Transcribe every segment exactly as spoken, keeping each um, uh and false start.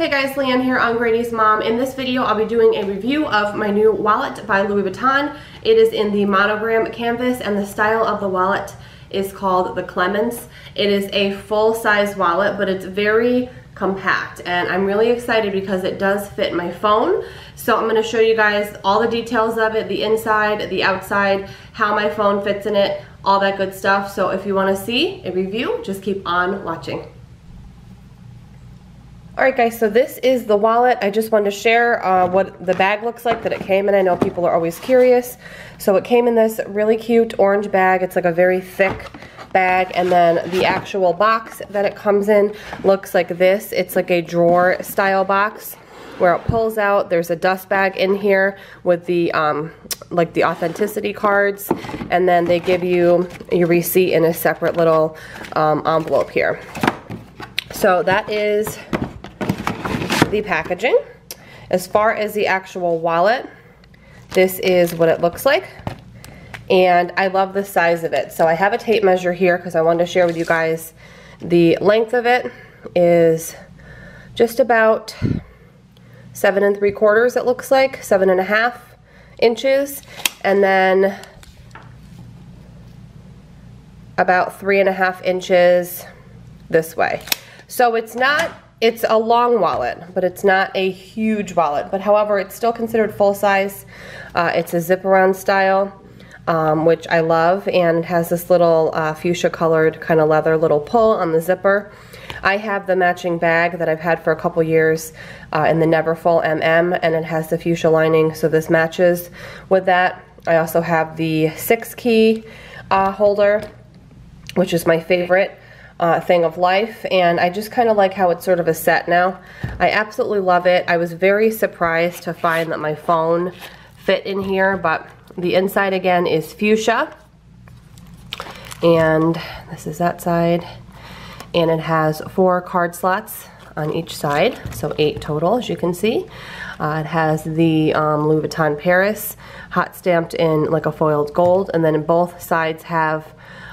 Hey guys, Leanne here on Grady's Mom. In this video, I'll be doing a review of my new wallet by Louis Vuitton. It is in the monogram canvas and the style of the wallet is called the Clemens. It is a full-size wallet, but it's very compact and I'm really excited because it does fit my phone. So I'm going to show you guys all the details of it, the inside, the outside, how my phone fits in it, all that good stuff. So if you want to see a review, just keep on watching. Alright guys, so this is the wallet. I just wanted to share uh, what the bag looks like that it came in. I know people are always curious. So it came in this really cute orange bag. It's like a very thick bag, and then the actual box that it comes in looks like this. It's like a drawer style box where it pulls out. There's a dust bag in here with the um, like the authenticity cards, and then they give you your receipt in a separate little um, envelope here. So that is the packaging. As far as the actual wallet, this is what it looks like, and I love the size of it. So I have a tape measure here because I wanted to share with you guys. The length of it is just about seven and three quarters, it looks like, seven and a half inches, and then about three and a half inches this way. So it's not It's a long wallet, but it's not a huge wallet. But however, it's still considered full size. Uh, it's a zip around style, um, which I love, and it has this little uh, fuchsia colored kind of leather little pull on the zipper. I have the matching bag that I've had for a couple years uh, in the Neverfull M M, and it has the fuchsia lining, so this matches with that. I also have the six key uh, holder, which is my favorite Uh, thing of life, and I just kind of like how it's sort of a set now. I absolutely love it. I was very surprised to find that my phone fit in here, but the inside again is fuchsia, and this is that side, and it has four card slots on each side, so eight total, as you can see. Uh, it has the um, Louis Vuitton Paris hot stamped in like a foiled gold, and then both sides have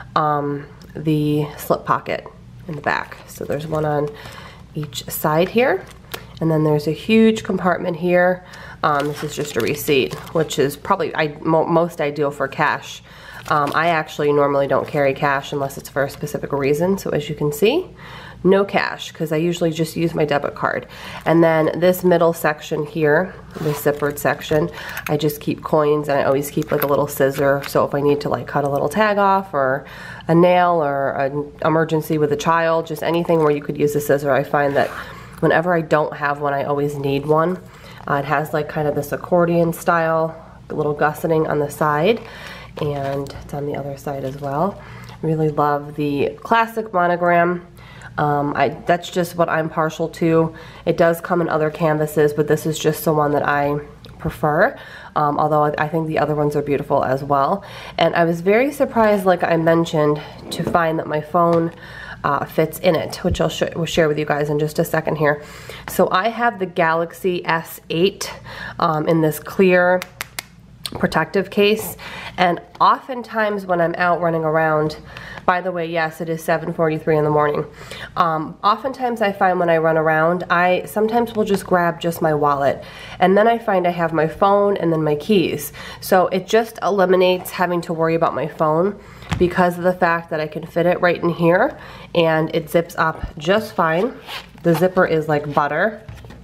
um, the slip pocket in the back. So there's one on each side here, and then there's a huge compartment here. Um, this is just a receipt, which is probably I, mo most ideal for cash. Um, I actually normally don't carry cash unless it's for a specific reason. So as you can see, no cash, because I usually just use my debit card. And then this middle section here, this zippered section, I just keep coins, and I always keep like a little scissor, so if I need to like cut a little tag off, or a nail, or an emergency with a child, just anything where you could use a scissor. I find that whenever I don't have one, I always need one. Uh, it has like kind of this accordion style, a little gusseting on the side, and it's on the other side as well. Really love the classic monogram. Um, I, that's just what I'm partial to. It does come in other canvases, but this is just the one that I prefer, um, although I, I think the other ones are beautiful as well. And I was very surprised, like I mentioned, to find that my phone uh, fits in it, which I'll sh will share with you guys in just a second here. So I have the Galaxy S eight um, in this clear protective case, and oftentimes when I'm out running around, by the way, yes, it is seven forty-three in the morning. Um, oftentimes I find when I run around, I sometimes will just grab just my wallet, and then I find I have my phone and then my keys. So it just eliminates having to worry about my phone because of the fact that I can fit it right in here, and it zips up just fine. The zipper is like butter.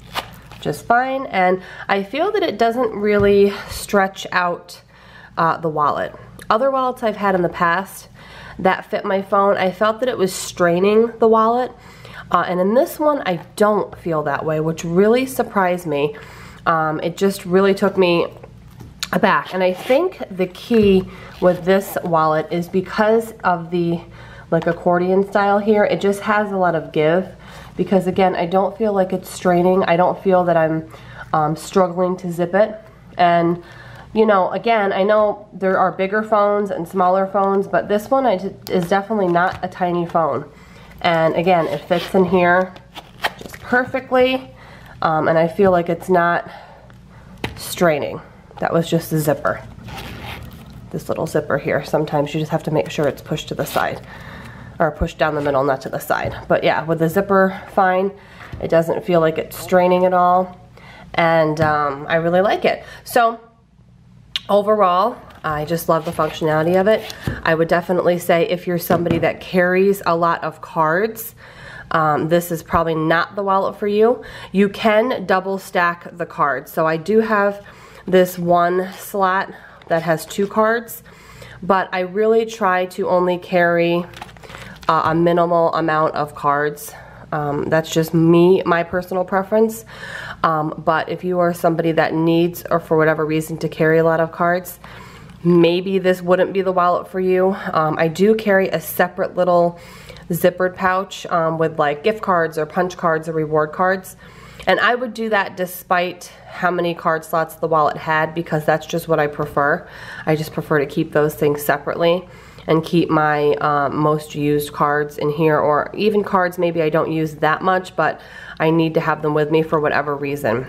Just fine, and I feel that it doesn't really stretch out uh, the wallet. Other wallets I've had in the past that fit my phone, I felt that it was straining the wallet, uh, and in this one I don't feel that way, which really surprised me. Um, it just really took me aback, and I think the key with this wallet is because of the like accordion style here. It just has a lot of give, because again, I don't feel like it's straining. I don't feel that I'm um, struggling to zip it. And you know, again, I know there are bigger phones and smaller phones, but this one is definitely not a tiny phone. And again, it fits in here just perfectly, um, and I feel like it's not straining. That was just the zipper. This little zipper here. Sometimes you just have to make sure it's pushed to the side, or pushed down the middle, not to the side. But yeah, with the zipper, fine. It doesn't feel like it's straining at all, and um, I really like it. So overall, I just love the functionality of it. I would definitely say if you're somebody that carries a lot of cards, um, this is probably not the wallet for you. You can double stack the cards. So I do have this one slot that has two cards, but I really try to only carry uh, a minimal amount of cards. Um, that's just me, my personal preference. Um, but if you are somebody that needs, or for whatever reason, to carry a lot of cards, maybe this wouldn't be the wallet for you. Um, I do carry a separate little zippered pouch um, with like gift cards or punch cards or reward cards. And I would do that despite how many card slots the wallet had, because that's just what I prefer. I just prefer to keep those things separately and keep my um, most used cards in here, or even cards maybe I don't use that much, but I need to have them with me for whatever reason.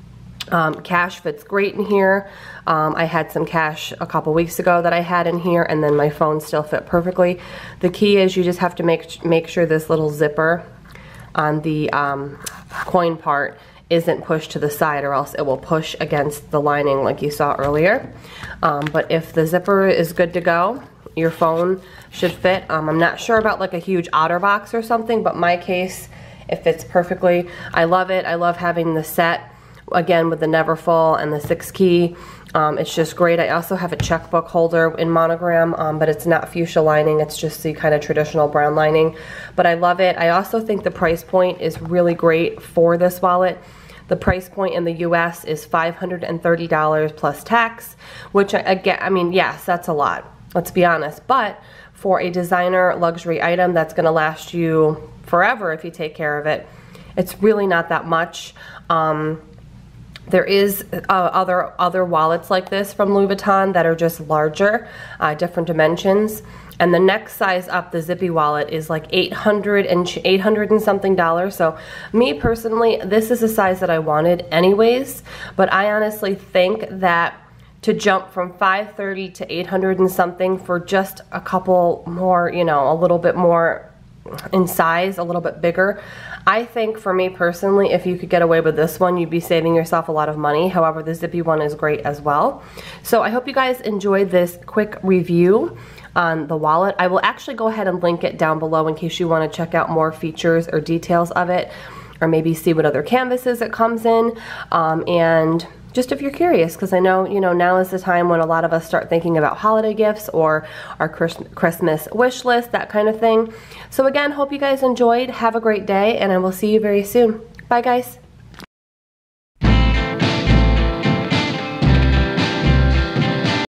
Um, cash fits great in here. Um, I had some cash a couple weeks ago that I had in here, and then my phone still fit perfectly. The key is you just have to make make sure this little zipper on the um, coin part isn't pushed to the side, or else it will push against the lining like you saw earlier. Um, but if the zipper is good to go, your phone should fit. Um, I'm not sure about like a huge OtterBox or something, but my case, it fits perfectly. I love it. I love having the set, again, with the Neverfull and the six key. Um, it's just great. I also have a checkbook holder in monogram, um, but it's not fuchsia lining. It's just the kind of traditional brown lining. But I love it. I also think the price point is really great for this wallet. The price point in the U S is five hundred thirty dollars plus tax, which again, I mean, yes, that's a lot. Let's be honest. But for a designer luxury item that's going to last you forever if you take care of it, it's really not that much. Um, There is uh, other other wallets like this from Louis Vuitton that are just larger, uh, different dimensions. And the next size up, the Zippy wallet, is like eight hundred and eight hundred and something dollars. So me personally, this is a size that I wanted anyways. But I honestly think that to jump from five thirty to eight hundred and something for just a couple more, you know, a little bit more in size, a little bit bigger, I think for me personally, if you could get away with this one, you'd be saving yourself a lot of money. However, the Zippy one is great as well. So I hope you guys enjoyed this quick review on the wallet. I will actually go ahead and link it down below in case you want to check out more features or details of it, or maybe see what other canvases it comes in. Um, and just if you're curious, because I know, you know, now is the time when a lot of us start thinking about holiday gifts or our Christmas wish list, that kind of thing. So again, hope you guys enjoyed. Have a great day, and I will see you very soon. Bye, guys.